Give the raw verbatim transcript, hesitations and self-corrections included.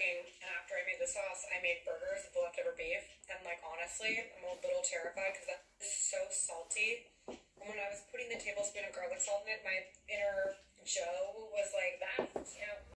morning, and after I made the sauce, I made burgers with the leftover beef. And like honestly, I'm a little terrified because that is so salty. And when I was putting the tablespoon of garlic salt in it, my inner Joe was like, that, you know,